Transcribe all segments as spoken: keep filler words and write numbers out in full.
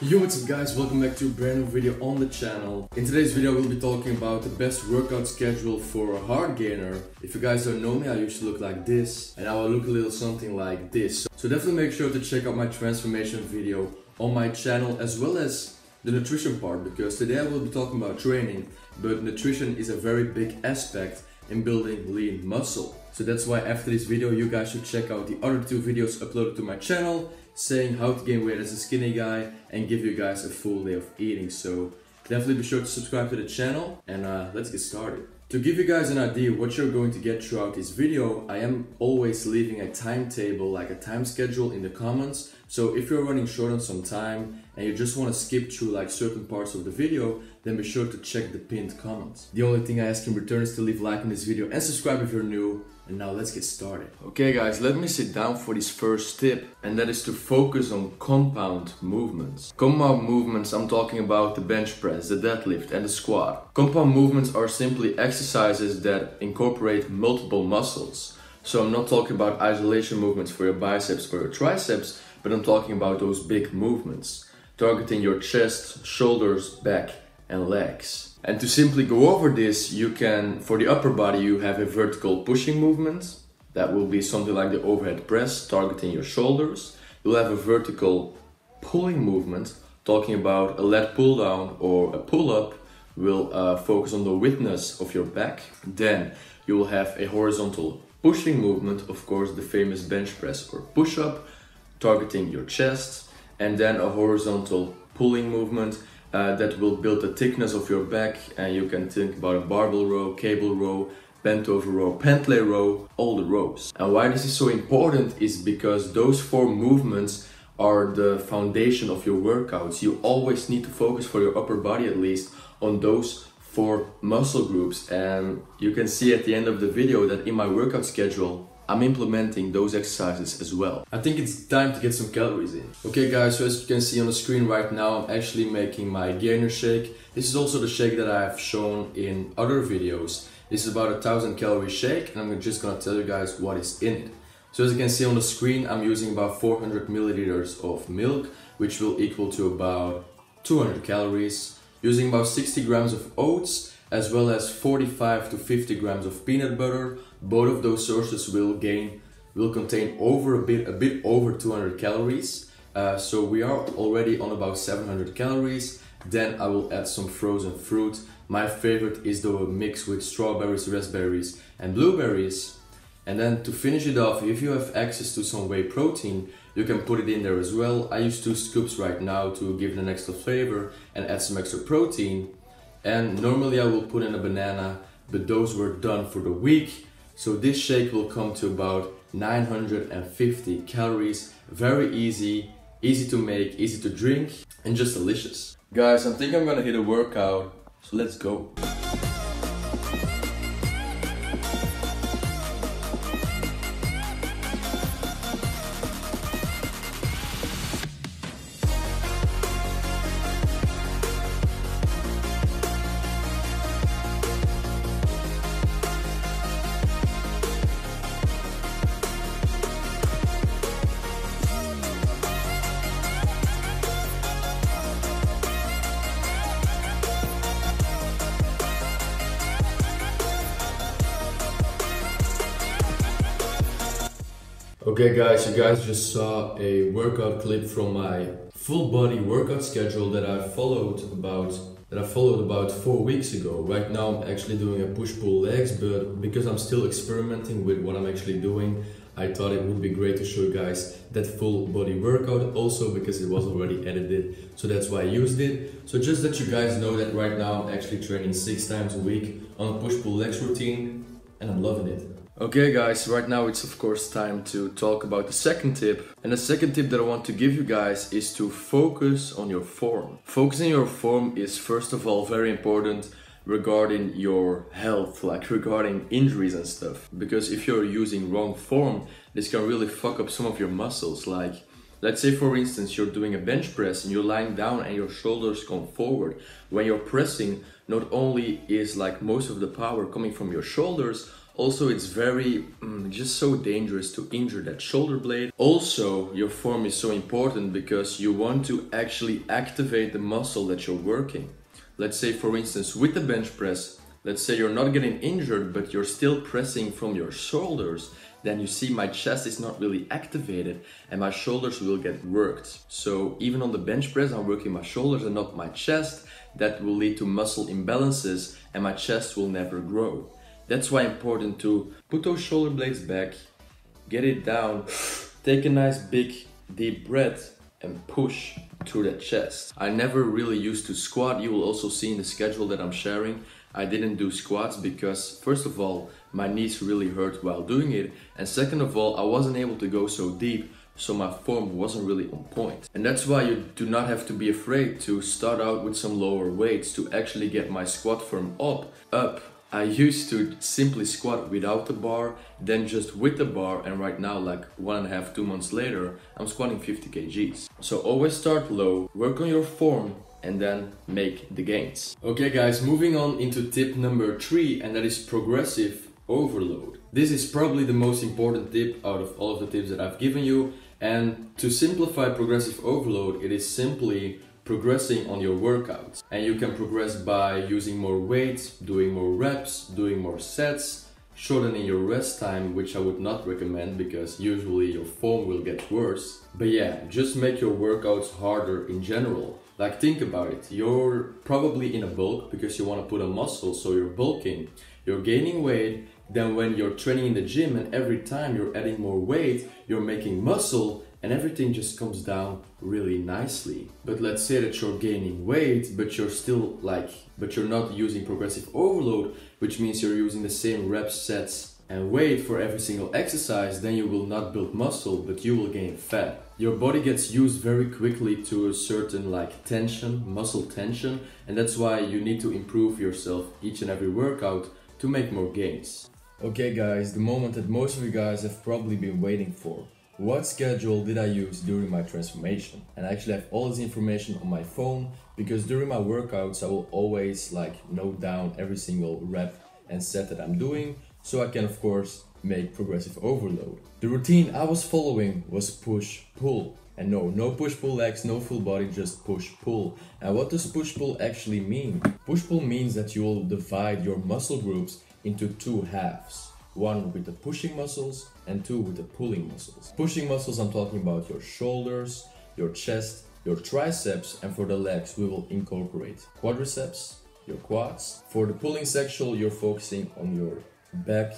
Yo, what's up guys, welcome back to a brand new video on the channel. In today's video we'll be talking about the best workout schedule for a hard gainer. If you guys don't know me, I used to look like this and I will look a little something like this. So definitely make sure to check out my transformation video on my channel as well as the nutrition part, because today I will be talking about training, but nutrition is a very big aspect in building lean muscle. So that's why after this video you guys should check out the other two videos uploaded to my channel saying how to gain weight as a skinny guy and give you guys a full day of eating. So definitely be sure to subscribe to the channel and uh, let's get started. To give you guys an idea what you're going to get throughout this video, I am always leaving a timetable, like a time schedule in the comments. So if you're running short on some time and you just want to skip through like certain parts of the video, then be sure to check the pinned comments. The only thing I ask in return is to leave a like on this video and subscribe if you're new. And now let's get started. Okay guys, let me sit down for this first tip, and that is to focus on compound movements. Compound movements, I'm talking about the bench press, the deadlift and the squat. Compound movements are simply exercises that incorporate multiple muscles. So I'm not talking about isolation movements for your biceps or your triceps, but I'm talking about those big movements, targeting your chest, shoulders, back and legs. And to simply go over this, you can, for the upper body, you have a vertical pushing movement. That will be something like the overhead press, targeting your shoulders. You'll have a vertical pulling movement, talking about a lat pull down or a pull up, will uh, focus on the widthness of your back. Then you will have a horizontal pushing movement, of course the famous bench press or push up, targeting your chest. And then a horizontal pulling movement, Uh, that will build the thickness of your back, and you can think about a barbell row, cable row, bent over row, pentlay row, all the rows. And why this is so important is because those four movements are the foundation of your workouts. You always need to focus, for your upper body at least, on those four muscle groups. And you can see at the end of the video that in my workout schedule I'm implementing those exercises as well. I think it's time to get some calories in. Okay guys, so as you can see on the screen right now, I'm actually making my gainer shake. This is also the shake that I've shown in other videos. This is about a thousand calorie shake, and I'm just gonna tell you guys what is in it. So as you can see on the screen, I'm using about four hundred milliliters of milk, which will equal to about two hundred calories. Using about sixty grams of oats, as well as forty-five to fifty grams of peanut butter. Both of those sources will gain, will contain over a bit, a bit over two hundred calories. Uh, so we are already on about seven hundred calories. Then I will add some frozen fruit. My favorite is the mix with strawberries, raspberries and blueberries. And then to finish it off, if you have access to some whey protein, you can put it in there as well. I use two scoops right now to give it an extra flavor and add some extra protein. And normally I will put in a banana, but those were done for the week. So this shake will come to about nine hundred fifty calories. Very easy, easy to make, easy to drink, and just delicious. Guys, I think I'm gonna hit a workout, so let's go. Okay guys, you guys just saw a workout clip from my full body workout schedule that I followed about that I followed about four weeks ago. Right now I'm actually doing a push-pull legs, but because I'm still experimenting with what I'm actually doing, I thought it would be great to show you guys that full body workout, also because it was already edited, so that's why I used it. So just that you guys know that right now I'm actually training six times a week on a push-pull legs routine, and I'm loving it. Okay guys, right now it's of course time to talk about the second tip. And the second tip that I want to give you guys is to focus on your form. Focusing your form is first of all very important regarding your health, like regarding injuries and stuff. Because if you're using wrong form, this can really fuck up some of your muscles. Like, let's say for instance you're doing a bench press and you're lying down and your shoulders come forward. When you're pressing, not only is like most of the power coming from your shoulders, Also, it's very mm, just so dangerous to injure that shoulder blade. Also, your form is so important because you want to actually activate the muscle that you're working. Let's say, for instance, with the bench press, let's say you're not getting injured, but you're still pressing from your shoulders, then you see my chest is not really activated and my shoulders will get worked. So even on the bench press, I'm working my shoulders and not my chest. That will lead to muscle imbalances and my chest will never grow. That's why it's important to put those shoulder blades back, get it down, take a nice big deep breath and push through that chest. I never really used to squat. You will also see in the schedule that I'm sharing, I didn't do squats because first of all, my knees really hurt while doing it. And second of all, I wasn't able to go so deep, so my form wasn't really on point. And that's why you do not have to be afraid to start out with some lower weights to actually get my squat form up, up. I used to simply squat without the bar, then just with the bar, and right now, like one and a half, two months later, I'm squatting fifty kilograms. So always start low, work on your form, and then make the gains. Okay guys, moving on into tip number three, and that is progressive overload. This is probably the most important tip out of all of the tips that I've given you. And to simplify progressive overload, it is simply progressing on your workouts. And you can progress by using more weight, doing more reps, doing more sets, shortening your rest time, which I would not recommend because usually your form will get worse. But yeah, just make your workouts harder in general. Like think about it, you're probably in a bulk because you want to put on muscle, so you're bulking, you're gaining weight, then when you're training in the gym and every time you're adding more weight, you're making muscle and everything just comes down really nicely. But let's say that you're gaining weight, but you're still like, but you're not using progressive overload, which means you're using the same reps, sets and weight for every single exercise, then you will not build muscle, but you will gain fat. Your body gets used very quickly to a certain like tension, muscle tension, and that's why you need to improve yourself each and every workout to make more gains. Okay guys, the moment that most of you guys have probably been waiting for. What schedule did I use during my transformation? And I actually have all this information on my phone because during my workouts I will always like note down every single rep and set that I'm doing, so I can of course make progressive overload. The routine I was following was push-pull. And no, no push-pull legs, no full body, just push-pull. And what does push-pull actually mean? Push-pull means that you will divide your muscle groups into two halves. One with the pushing muscles and two with the pulling muscles. Pushing muscles, I'm talking about your shoulders, your chest, your triceps, and for the legs we will incorporate quadriceps, your quads. For the pulling section, you're focusing on your back,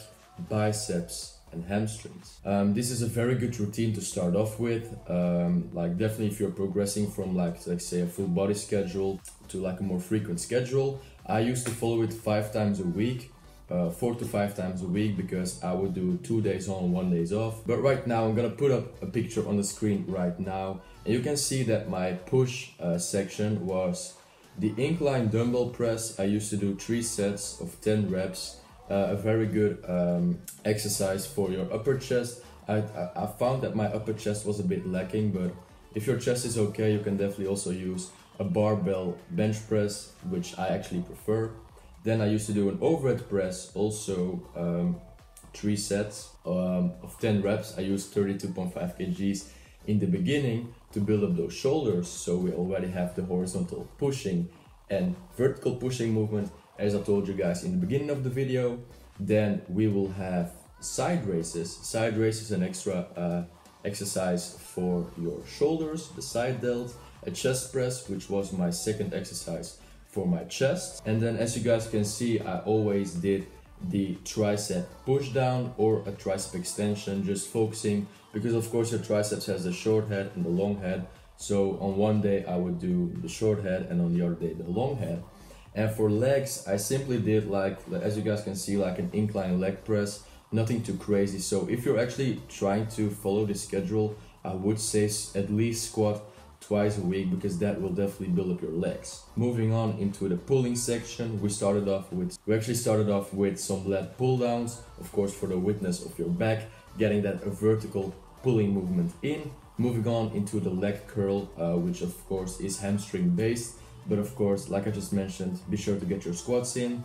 biceps, and hamstrings. Um, this is a very good routine to start off with. Um, like definitely if you're progressing from like let's say a full body schedule to like a more frequent schedule. I used to follow it five times a week. Uh, four to five times a week because I would do two days on, one days off. But right now I'm gonna put up a picture on the screen right now, and you can see that my push uh, section was the incline dumbbell press. I used to do three sets of ten reps, uh, a very good um, exercise for your upper chest. I, I, I found that my upper chest was a bit lacking, but if your chest is okay, you can definitely also use a barbell bench press, which I actually prefer. Then I used to do an overhead press, also um, three sets um, of ten reps. I used thirty-two point five kilograms in the beginning to build up those shoulders, so we already have the horizontal pushing and vertical pushing movement, as I told you guys in the beginning of the video. Then we will have side raises. Side raises an extra uh, exercise for your shoulders, the side delt, a chest press, which was my second exercise for my chest. And then as you guys can see, I always did the tricep push down or a tricep extension, just focusing because of course your triceps has the short head and the long head. So on one day I would do the short head and on the other day the long head. And for legs, I simply did like, as you guys can see, like an incline leg press, nothing too crazy. So if you're actually trying to follow this schedule, I would say at least squat twice a week because that will definitely build up your legs. Moving on into the pulling section, we started off with, we actually started off with some lat pull downs, of course for the witness of your back, getting that vertical pulling movement in. Moving on into the leg curl, uh, which of course is hamstring based, but of course, like I just mentioned, be sure to get your squats in.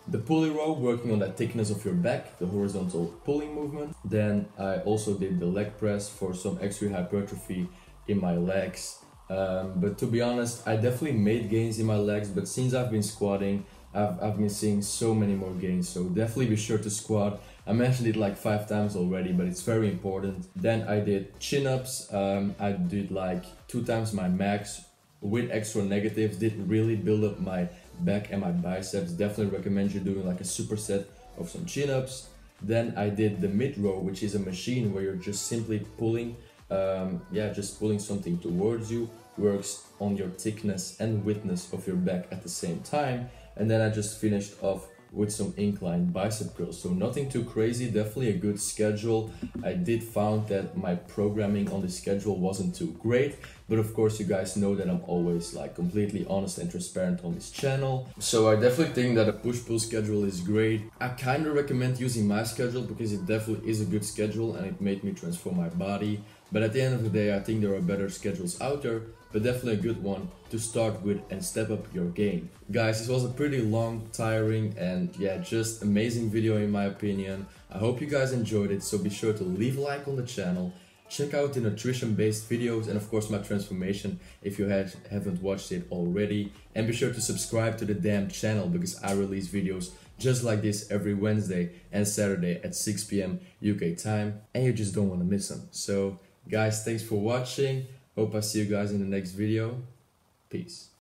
the pulley row, working on that thickness of your back, the horizontal pulling movement. Then I also did the leg press for some extra hypertrophy in my legs. Um, but to be honest, I definitely made gains in my legs, but since I've been squatting, I've, I've been seeing so many more gains, so definitely be sure to squat. I mentioned it like five times already, but it's very important. Then I did chin-ups. um, I did like two times my max with extra negatives, did really build up my back and my biceps. Definitely recommend you doing like a superset of some chin-ups. Then I did the mid row, which is a machine where you're just simply pulling, um, yeah, just pulling something towards you. Works on your thickness and widthness of your back at the same time. And then I just finished off with some incline bicep curls. So nothing too crazy, definitely a good schedule. I did found that my programming on the schedule wasn't too great, but of course you guys know that I'm always like completely honest and transparent on this channel. So I definitely think that a push-pull schedule is great. I kind of recommend using my schedule because it definitely is a good schedule and it made me transform my body. But at the end of the day, I think there are better schedules out there, but definitely a good one to start with and step up your game. Guys, this was a pretty long, tiring, and yeah, just amazing video in my opinion. I hope you guys enjoyed it, so be sure to leave a like on the channel. Check out the nutrition-based videos and of course my transformation if you had, haven't watched it already. And be sure to subscribe to the damn channel because I release videos just like this every Wednesday and Saturday at six p m U K time, and you just don't want to miss them. So guys, thanks for watching. Hope I see you guys in the next video. Peace.